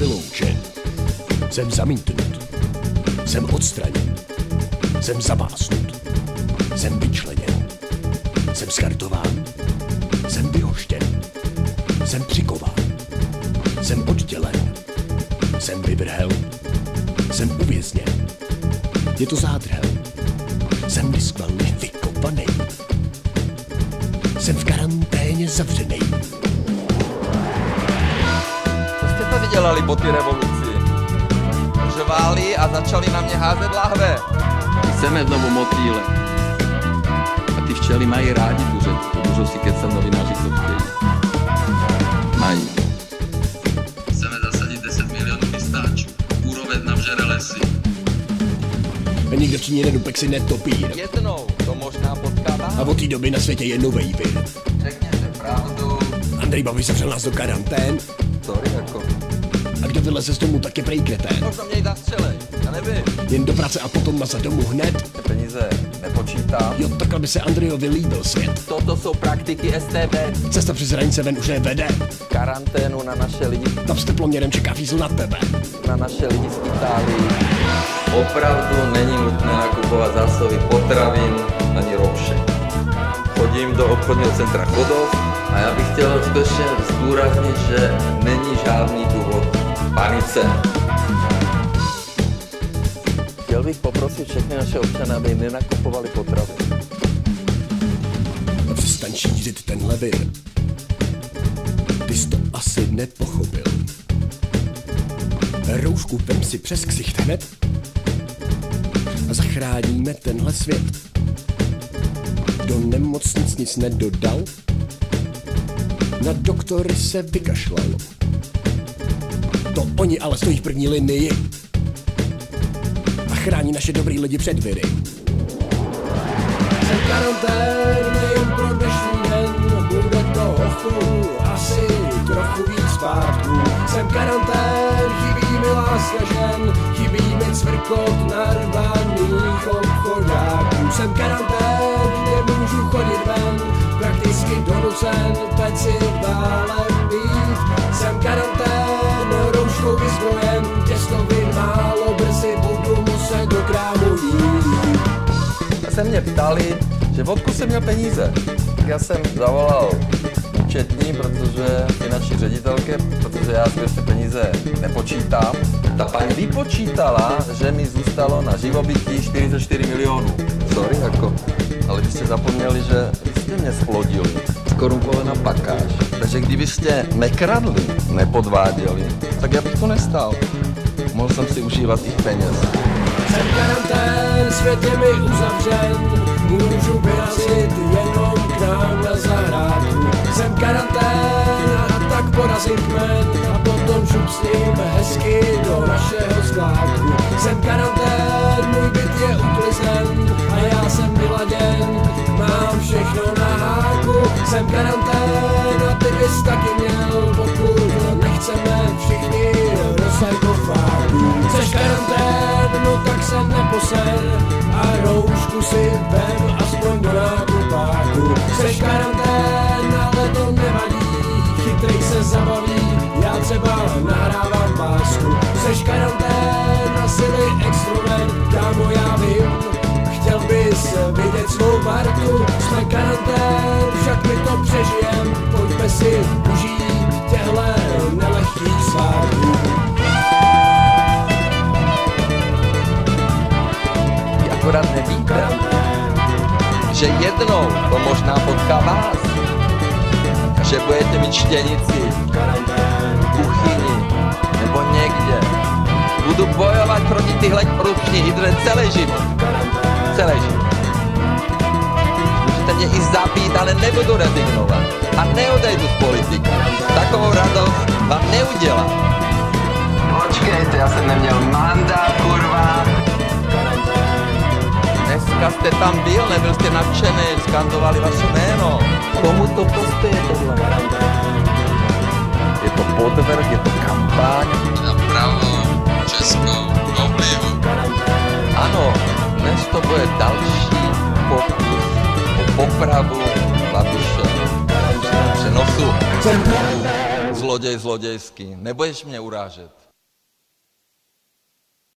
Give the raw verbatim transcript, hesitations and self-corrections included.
vyloučen. Jsem zamítnut. Jsem odstraněn. Jsem zabásnut. Jsem vyčleněn. Jsem skartován. Jsem vyhoštěn. Jsem přikován. Jsem oddělen. Jsem vyvrhel. Jsem uvězněn. Je to zádrhel. Jsem diskvalifikovaný. Jsem v karanténě zavřený. Co jste tady dělali po té revoluci? Řvali a začali na mě házet lahve. Chceme znovu motýle. A ty včely mají rádi tu řeč. Můžou si kecat novináři, co chtějí. Mají. Chceme zasadit deset milionů pistáčů. Úroveň nám žere lesy. A nikdo v Číně nedupek si netopír. Jednou to možná potká vás. A od té doby na světě je novej vir. Řekněte pravdu. Andrej Babiš zavřel nás do karantén. Sorry, jako. A kdo vyleze z domu, tak je prej kretén. Možná mě zastřelej, já nevím. Jen do práce a potom nazad domů hned. Ty peníze nepočítám. Jo, takhle by se Andrejovi líbil svět. Toto jsou praktiky S T B. Cesta přes hranice ven už nevede. Karanténu na naše lidi. Tam s teploměrem čeká fízl na tebe. Na naše lidi z Itálii. Opravdu není nutné nakupovat zásoby potravin ani roušek. Chodím do obchodního centra Chodov a já bych chtěl skutečně zdůraznit, že není žádný důvod k panice. Chtěl bych poprosit všechny naše občany, aby nenakupovali potraviny. A přestaň šířit tenhle vir. Ty jsi to asi nepochopil. Roušku vem si přes ksicht hned a zachráníme tenhle svět. Do nemocnic nic nedodal, na doktory se vykašlalo. To oni ale stojí v první linii a chrání naše dobrý lidi před viry. Jsem karantén nejen pro dnešní den, bude toho asi trochu víc zpátku. Jsem karantén, chybí mi láska žen, chybí mi cvrkot narvaných obchodáků. Jsem karantén, nemůžu chodit ven, prakticky donucen peci válem být. Jsem karantén, rouškou vyzbrojen, těstovin málo, brzy budu muset do krámu jít. Se mě ptali, že odkud jsem měl peníze. Tak já jsem zavolal účetní, protože finanční ředitelky, protože já skutečně peníze nepočítám. Ta paní vypočítala, že mi zůstalo na živobytí čtyřicet čtyři milionů. Sorry, jako, ale vy jste zapomněli, že jste mě splodili. Skorumpovaná pakáž. Takže kdybyste nekradli, nepodváděli, tak já bych to nestal. Mohl jsem si užívat ich peněz. Jsem karantén, svět je mi uzavřen, můžu vyrazit jenom k nám na zahrádku. Jsem karantén a tak porazím kmen a potom šup s ním hezky do našeho skládku. Jsem karantén, můj byt je uklizen a já jsem vyladěn, mám všechno na háku. Jsem karantén a ty bys taky měl, pokud nechceme všichni do sarkofágu. Jseš karantén, no tak se neposer a roušku si vem aspoň do nákupáku. Jseš karantén, ale to nevadí, chytrej se zabaví, já třeba nahrávám pásku. Jseš karantén a sily extrovert, kámo já vím, chtěl bys vidět svou partu. Jsme karantén, však my to přežijem, pojďme si užít těhle nelehkých svátků. Akorát nevíte, že jednou to možná potká vás, že budete mít štěnici v kuchyni nebo někde. Budu bojovat proti tyhle korupční hydře celý život. Celý život. Můžete mě i zabít, ale nebudu rezignovat. A neodejdu z politiky. Takovou radost vám neudělám. Počkejte, já jsem neměl mandát, kurva. Dneska jste tam byl, nebyl jste nadšený, skandovali vaše jméno. Komu to prospěje tohle? Je to podvrh, je to kampaň. Na pravou českou oblivu. Ano, dnes to bude další pokus o popravu Babiše. Přenosu. Zloděj zlodějský. Nebudeš mě urážet.